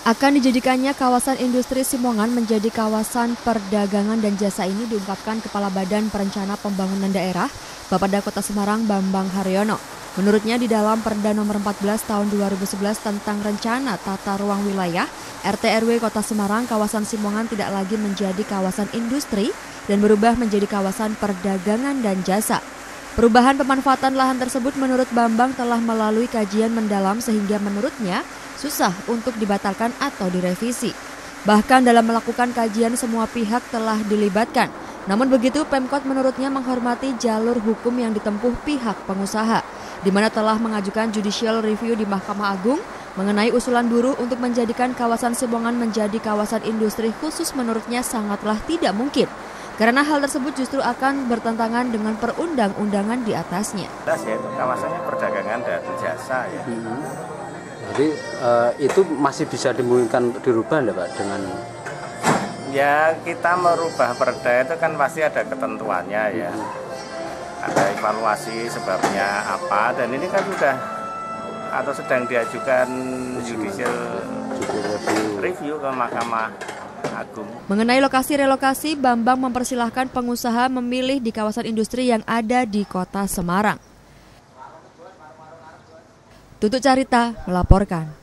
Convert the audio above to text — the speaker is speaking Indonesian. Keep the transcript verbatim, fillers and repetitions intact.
Akan dijadikannya kawasan industri Simongan menjadi kawasan perdagangan dan jasa ini diungkapkan Kepala Badan Perencana Pembangunan Daerah, Bapeda Kota Semarang Bambang Haryono. Menurutnya di dalam Perda nomor empat belas tahun dua ribu sebelas tentang Rencana Tata Ruang Wilayah, R T R W Kota Semarang, kawasan Simongan tidak lagi menjadi kawasan industri dan berubah menjadi kawasan perdagangan dan jasa. Perubahan pemanfaatan lahan tersebut menurut Bambang telah melalui kajian mendalam sehingga menurutnya susah untuk dibatalkan atau direvisi. Bahkan dalam melakukan kajian semua pihak telah dilibatkan. Namun begitu Pemkot menurutnya menghormati jalur hukum yang ditempuh pihak pengusaha, di mana telah mengajukan judicial review di Mahkamah Agung mengenai usulan buruh untuk menjadikan kawasan Simongan menjadi kawasan industri khusus menurutnya sangatlah tidak mungkin. Karena hal tersebut justru akan bertentangan dengan perundang-undangan di atasnya. Ya, itu kawasannya perdagangan dan jasa ya. Hmm. Jadi uh, itu masih bisa dimungkinkan dirubah enggak Pak dengan? Ya kita merubah perda itu kan pasti ada ketentuannya ya. Hmm. Ada evaluasi sebabnya apa dan ini kan sudah atau sedang diajukan judicial review ke Mahkamah Agung. Mengenai lokasi relokasi, Bambang mempersilahkan pengusaha memilih di kawasan industri yang ada di Kota Semarang. Tutut Carita melaporkan.